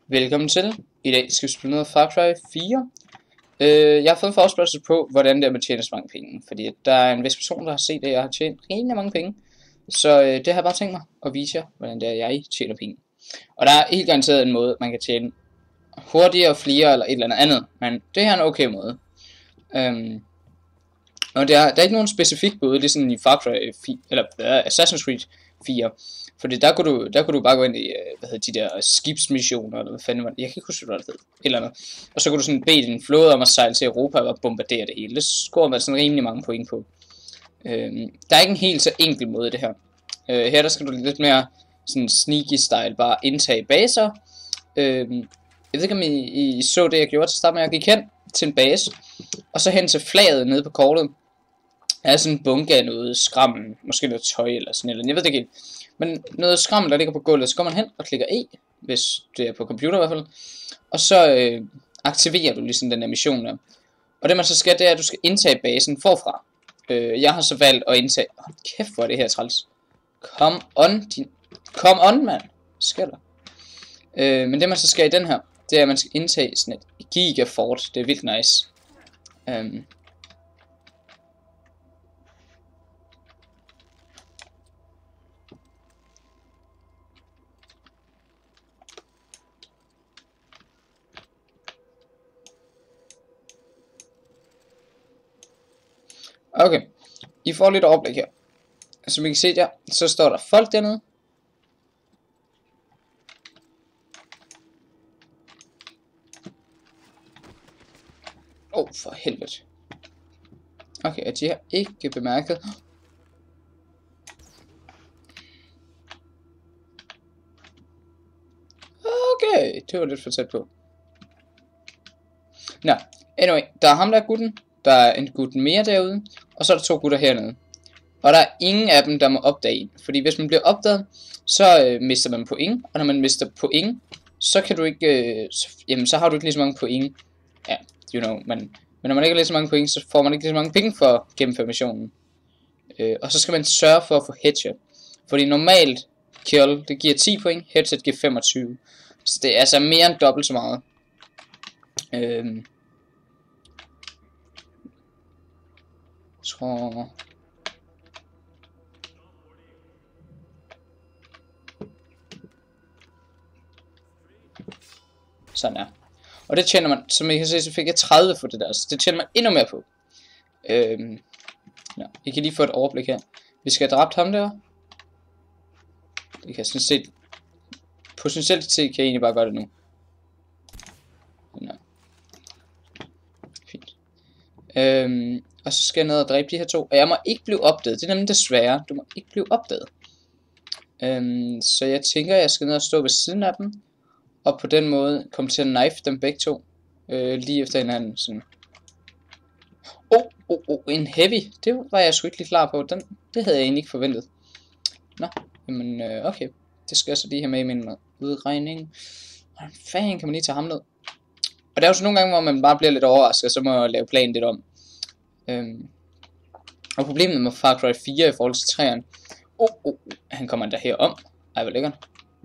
Velkommen til. I dag skal vi spille noget Far Cry 4. Jeg har fået en forespørgsel på, hvordan det er med at tjene så mange penge. Fordi der er en vis person, der har set, at jeg har tjent rimelig mange penge. Så det har jeg bare tænkt mig at vise jer, hvordan det er, jeg tjener penge. Og der er helt garanteret en måde, man kan tjene hurtigere, flere eller et eller andet. Men det her er en okay måde. Og der er ikke nogen specifik måde, ligesom i Far Cry 4, eller Assassin's Creed 4. Fordi der kunne du bare gå ind i, de der skibsmissioner, eller hvad fanden var det? Jeg kan ikke huske, hvad det hed. Et eller andet. Og så kunne du sådan bede din flåde om at sejle til Europa og bombardere det hele. Det scorer man sådan rimelig mange point på. Der er ikke en helt så enkel måde det her. Her der skal du lidt mere sådan sneaky style, bare indtage baser. Jeg ved ikke om I så det jeg gjorde til start med. Jeg gik hen til en base, og så hen til flaget nede på kortet. Der er sådan en bunke af noget skrammen, måske noget tøj eller sådan noget. Jeg ved det ikke. Men noget skram, der ligger på gulvet, så går man hen og klikker E, hvis det er på computer i hvert fald. Og så aktiverer du ligesom den her mission der. Og det man så skal, det er, at du skal indtage basen forfra. Jeg har så valgt at indtage... kæft, hvor er det her træls. Come on, mand. Skal der. Men det man så skal i den her, det er, at man skal indtage sådan et gigafort. Det er vildt nice. Okay, I får lidt overblik her. Som I kan se der, så står der folk dernede. For helvede. Okay, og de har ikke bemærket. Okay, det var lidt for tæt på. Nå, anyway, der er ham der gutten. Der er en gut mere derude, og så er der 2 gutter hernede. Og der er ingen af dem, der må opdage en. Fordi hvis man bliver opdaget, så mister man point. Og når man mister point, så kan du ikke... så har du ikke lige så mange point. Ja, you know, men når man ikke har lige så mange point, så får man ikke lige så mange penge for at gennemføre missionen. Og så skal man sørge for at få headshot. Fordi normalt kill, det giver 10 point, headshot giver 25. Så det er altså mere end dobbelt så meget. Tror... Sådan er. Og det tjener man, som I kan se, så fik jeg 30 for det der, så det tjener man endnu mere på. Ja, I kan lige få et overblik her. Vi skal have dræbt ham der. Det kan sådan set, potentielt set kan jeg egentlig bare gøre det nu. Ja. Fint. Og så skal jeg ned og dræbe de her 2. Og jeg må ikke blive opdaget. Det er nemlig det svære. Du må ikke blive opdaget. Så jeg tænker, jeg skal ned og stå ved siden af dem. Og på den måde komme til at knife dem begge 2. Lige efter hinanden. Sådan. En heavy. Det var jeg sgu ikke lige klar på. Det havde jeg egentlig ikke forventet. Nå, jamen okay. Det skal jeg så lige have med i min udregning. Hvordan fanden kan man lige tage ham ned? Og der er jo så nogle gange, hvor man bare bliver lidt overrasket, og så må jeg lave planen lidt om. Og problemet med Far Cry 4 i forhold til 3'eren. Han kommer endda herom. Ej, hvor lækkert.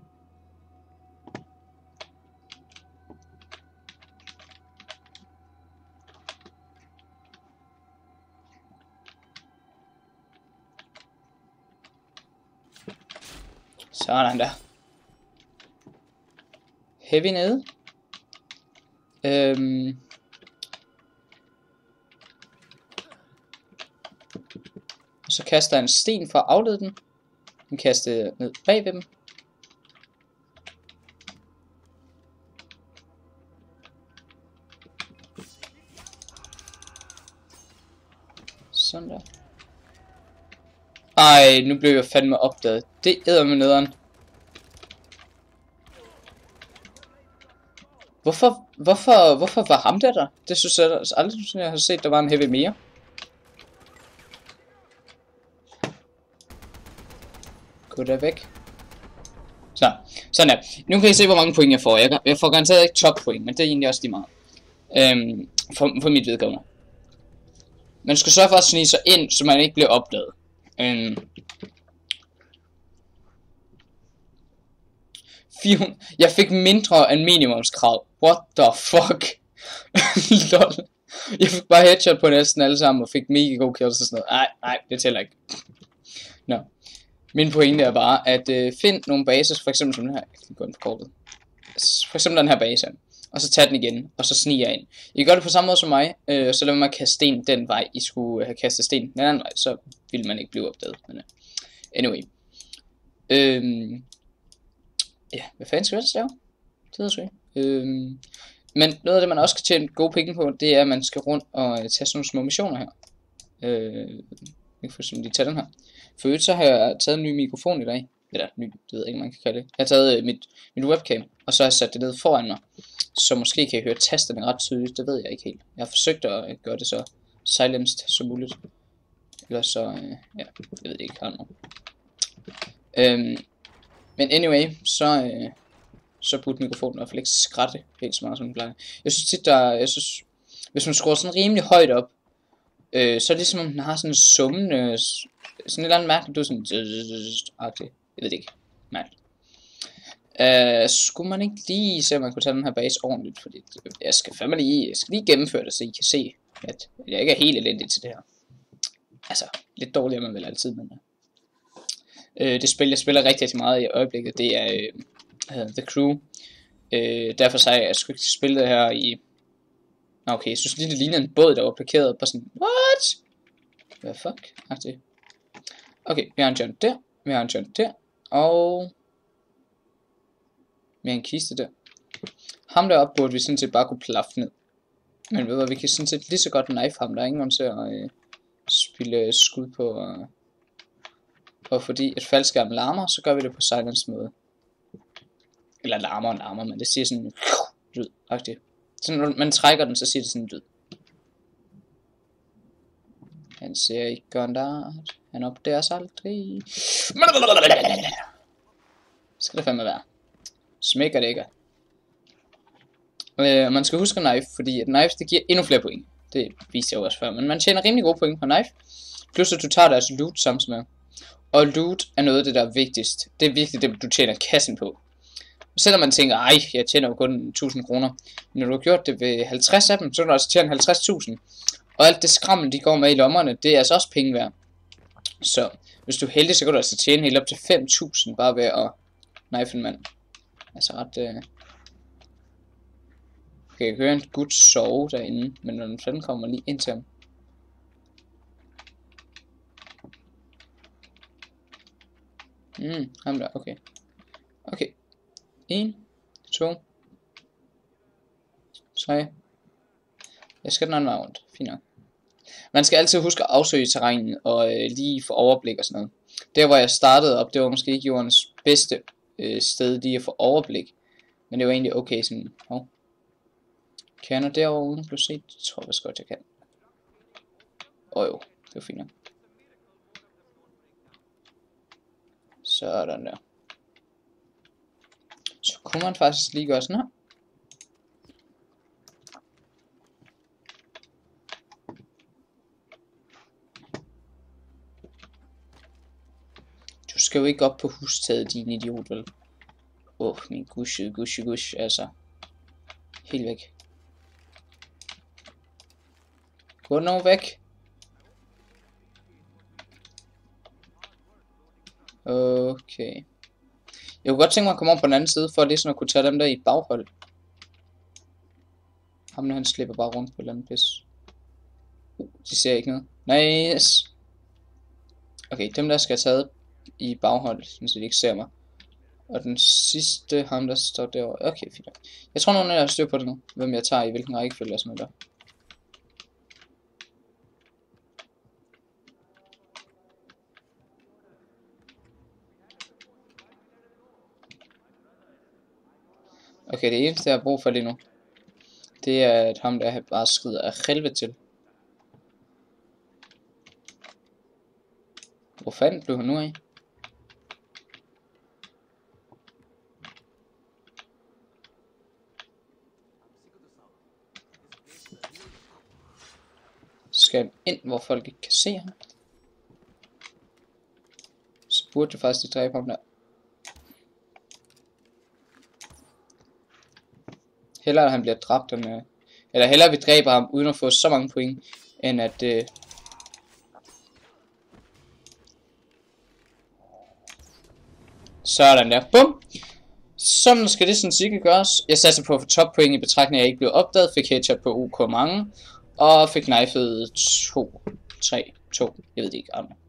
Sådan der. Heavy nede. Og så kaster jeg en sten for at aflede den. Den kaster ned bag ved dem. Sådan der. Ej, nu blev jeg fandme opdaget. Det æder med nederen. Hvorfor var ham der? Det synes jeg aldrig, jeg har set, der var en heavy mere. Gå der væk. Så, sådan der. Nu kan I se, hvor mange point jeg får. Jeg får garanteret ikke top point, men det er egentlig også lige meget. For mit vedkommende. Man skal sørge for at snige sig ind, så man ikke bliver opdaget. 400. Jeg fik mindre end minimumskrav. What the fuck? Lol. Jeg fik bare headshot på næsten alle sammen, og fik mega god kills og sådan noget. Nej, det tæller ikke. Nå. Min pointe er bare, at find nogle baser, for eksempel som den her. Jeg kan gå ind på kortet. For eksempel den her base, og så tage den igen, og så snige ind. I kan gøre det på samme måde som mig, så lad mig kaste sten den vej, I skulle have kastet sten den anden vej, så ville man ikke blive opdaget. Men, anyway. Ja, hvad fanden skal jeg lave? Det ved jeg ikke. Men noget af det, man også kan tjene gode penge på, det er, at man skal rundt og tage sådan nogle små missioner her. Jeg kan for eksempel lige tage den her. For øvrigt så har jeg taget en ny mikrofon i dag. Eller ny, det ved jeg ikke, man kan kalde det. Jeg har taget mit webcam, og så har jeg sat det ned foran mig. Så måske kan I høre tasterne ret tydeligt, det ved jeg ikke helt. Jeg har forsøgt at gøre det så silenced som muligt. Eller så, ja, jeg ved det ikke, men anyway, så burde mikrofonen i hvert fald ikke skrætte helt så meget som den plejer. Jeg synes tit, hvis man skruer sådan rimelig højt op, så er det ligesom om den har sådan en summende, sådan et eller andet mærkeligt, du er sådan, jeg ved det ikke, mærkeligt. Skulle man ikke lige se, om man kunne tage den her base ordentligt, fordi jeg skal lige gennemføre det, så I kan se, at jeg ikke er helt elendig til det her. Altså, lidt dårligere man vel altid, men det spil, jeg spiller rigtig meget i øjeblikket, det er The Crew. Derfor så jeg sgu ikke spillet det her i... Okay, jeg synes lige, det ligner en båd, der var parkeret på sådan... What? Hvad fuck? Okay, vi har en jump der, vi har en jump der, og... vi har en kiste der. Ham deroppe burde vi sådan set bare kunne plaffe ned. Men ved du, vi kan sådan set lige så godt knife ham, der er ingen grund til at spille skud på... Og fordi et faldskærm larmer, så gør vi det på silence måde. Eller larmer, men det siger sådan lyd-agtigt. Så når man trækker den, så siger det sådan en lyd. Han ser ikke gondart. Han opdager sig aldrig. Skal det fandme være. Smækker det ikke. Man skal huske knife, fordi at knife det giver endnu flere point. Det viste jeg jo også før, men man tjener rimelig gode point på knife. Plus at du tager deres loot samtidig med. Og loot er noget af det, der er vigtigst. Det er virkelig det, du tjener kassen på. Selvom man tænker, ej, jeg tjener jo kun 1000 kroner. Men når du har gjort det ved 50 af dem, så kan du altså tjene 50.000. Og alt det skrammel, de går med i lommerne, det er altså også penge værd. Så hvis du er heldig, så kan du altså tjene helt op til 5.000 bare ved at knife en mand. Altså ret... Okay, jeg kan høre en gut sove derinde, men når den fanden kommer lige ind til ham. Ham der, okay. Okay. 1, 2, 3. Jeg skal den anden vej rundt. Fint nok. Man skal altid huske at afsøge terrænet og lige få overblik og sådan noget. Der hvor jeg startede op, det var måske ikke jordens bedste sted lige at få overblik. Men det var egentlig okay sådan. Kan jeg nå derovre uden at blive set? Det tror jeg vist godt jeg kan. Jo, det var fint nok. Sådan der. Så kunne man faktisk lige gøre sådan her. Du skal jo ikke op på hustaget, din idiot, vel? Min gush, altså. Helt væk. Gå nu væk. Okay. Jeg kunne godt tænke mig at komme om på den anden side, for lige sådan at kunne tage dem der i baghold. Ham der, han slipper bare rundt på et eller andet pis. De ser ikke noget. Nice. Okay, dem der skal jeg tage i baghold, så de ikke ser mig. Og den sidste, ham der står derovre. Okay, fint. Jeg tror nogen af jer har styr på det nu, hvem jeg tager i hvilken rækkefølge og sådan noget der. Okay, det eneste jeg har brug for lige nu, det er at ham der bare skrider af helvede til. Hvor fanden blev han nu af? Skal han ind, hvor folk ikke kan se ham? Så burde det faktisk dræbe ham der. Hellere at han bliver dræbt, eller hellere vi dræber ham, uden at få så mange point, end at... Sådan der. Bum! Sådan skal det sådan sikkert gøres. Jeg satte på at få toppoint i betragtning af, at jeg ikke blev opdaget. Fik headshot på OK mange. Og fik knifet 2. Jeg ved det ikke.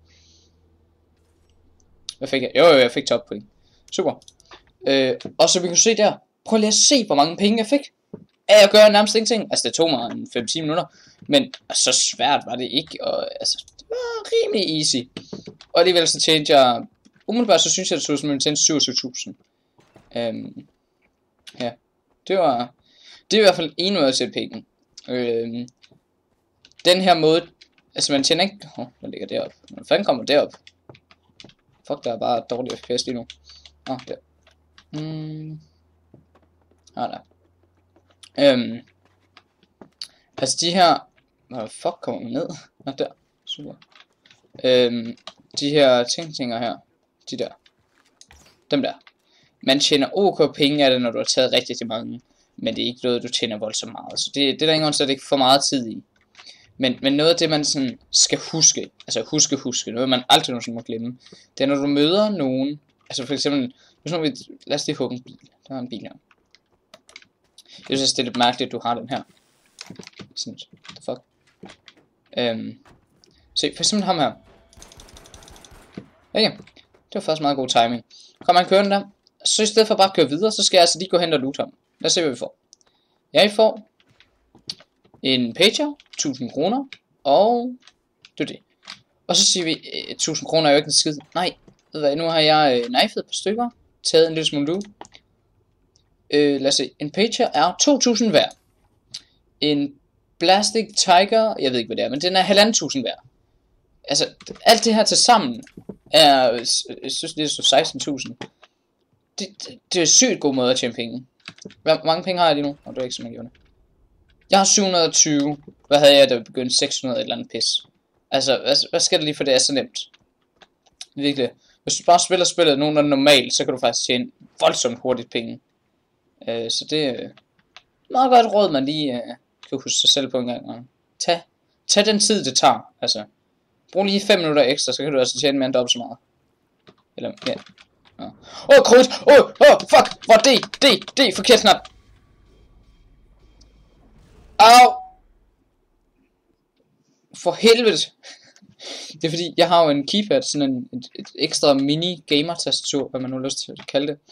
Hvad fik jeg? Jo, jeg fik toppoint. Super. Og så vi kunne se der. Prøv lige at se, hvor mange penge jeg fik. Af at gøre nærmest ingenting. Altså, det tog mig 5-10 minutter. Men så svært var det ikke. Og altså, det var rimelig easy. Og alligevel så tjente jeg... Umiddelbart så synes jeg, det så som en tjente 27.000. Ja. Det er i hvert fald en måde at sætte penge. Den her måde... Altså, man tjener ikke... hvad ligger deroppe? Hvad fanden kommer derop? Fuck, der er bare dårlig FPS lige nu. Der. Der. Altså de her... fuck, kommer man ned? Der. Super. De her tinger her. De der. Dem der. Man tjener OK penge af det, når du har taget rigtig mange. Men det er ikke noget, du tjener voldsomt meget. Så det er der ingen grund, ikke for meget tid i. Men noget af det, man sådan skal huske. Altså huske. Noget, man aldrig nogensinde må glemme. Det er, når du møder nogen. Altså for eksempel... Lad os lige håbe en bil. Der er en bil her. Jeg synes, det er lidt mærkeligt, at du har den her. Sådan, the fuck. Se, for eksempel ham her. Okay, det var faktisk meget god timing. Kommer han kørende der. Så i stedet for bare at køre videre, så skal jeg altså lige gå hen og loot ham. Lad os se, hvad vi får. Jeg får en pager, 1000 kroner, og det er det. Og så siger vi, 1000 kroner er jo ikke en skid. Nej, ved hvad, nu har jeg knifet et par stykker, taget en lille smule loot. Lad os se, en pager er 2000 værd. En Plastic Tiger, jeg ved ikke hvad det er, men den er 1500 værd. Altså, alt det her til sammen er, jeg synes det er så 16.000. Det er en sygt god måde at tjene penge. Hvor mange penge har jeg lige nu? Det er ikke så mange. Jeg har 720. Hvad havde jeg, da vi begyndte? 600 eller andet pis. Altså, hvad skal der lige for det er så nemt? Virkelig. Hvis du bare spiller spillet nogenlunde normalt, så kan du faktisk tjene voldsomt hurtigt penge. Så det er meget godt råd, man lige kan huske sig selv på en gang. Tag den tid, det tager. Altså, brug lige 5 minutter ekstra, så kan du altså tjene mere end dobbelt så meget. Eller, ja. Krudt! Fuck! Hvor D! Forkert knap! Au! For helvede! Det er fordi, jeg har jo en keypad, sådan et ekstra mini gamer-tastatur, hvad man nu har lyst til at kalde det.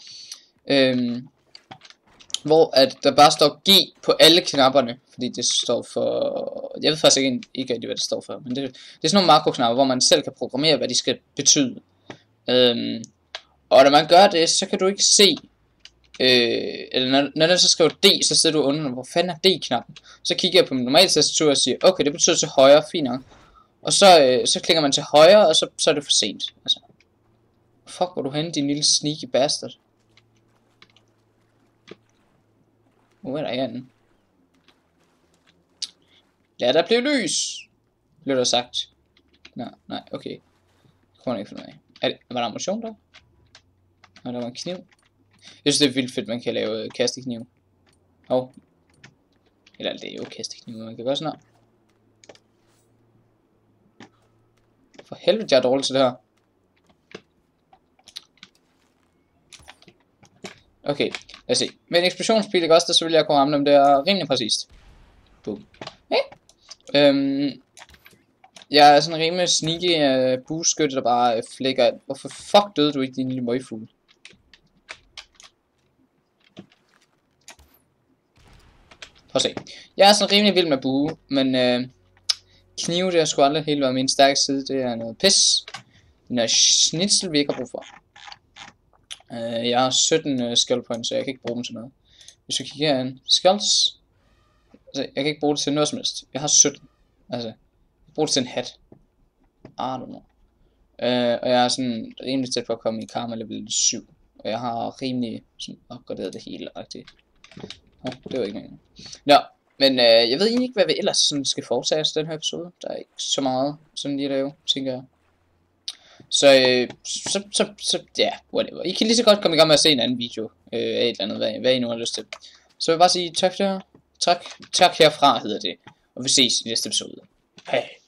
Hvor at der bare står G på alle knapperne, fordi det står for... Jeg ved faktisk ikke hvad det står for, men det er sådan nogle makroknapper, hvor man selv kan programmere, hvad de skal betyde. Og når man gør det, så kan du ikke se... eller når den så skriver D, så sidder du under, hvor fanden er D-knappen? Så kigger jeg på min normale tastatur og siger, okay, det betyder til højre, fint nok. Og så klikker man til højre, og så er det for sent. Altså, fuck, hvor du henne, din lille sneaky bastard. Hvor er der igen? Ja, der blev lys! Blev der sagt. Nej, okay. Det kunne man ikke finde ud af. Var der ammunition der? Og der var en kniv. Jeg synes det er vildt fedt, man kan lave kastekniv. Eller det er jo kastekniv, man kan gøre sådan her. For helvede, jeg er dårlig til det her. Okay, lad os se. Med en eksplosionspil, ikke også, så vil jeg kunne ramme dem der rimelig præcist. Boom. Jeg er sådan en rimelig sneaky bueskytte, der bare flækker. Hvorfor fuck døde du ikke, din lille møgfugl? Prøv at se. Jeg er sådan rimelig vild med bue, men knive, det har sgu aldrig helt været min stærke side. Det er noget pis. Den er schnitzel, vi ikke har brug for. Jeg har 17 skill points, så jeg kan ikke bruge dem til noget. Hvis du kigger herinde, skills. Altså, jeg kan ikke bruge det til noget som helst. Jeg har 17. Altså, jeg bruger det til en hat. I don't know. Og jeg er sådan rimelig tæt på at komme i karma level 7. Og jeg har rimelig sådan opgraderet det hele. Det var ikke meningen. Nå, men jeg ved egentlig ikke, hvad vi ellers sådan skal foretage os den her episode. Der er ikke så meget sådan lige at lave, tænker jeg. Så ja, whatever. I kan lige så godt komme i gang med at se en anden video af et eller andet, hvad I nu har lyst til. Så vil jeg bare sige tak herfra hedder det. Og vi ses i næste episode. Hej.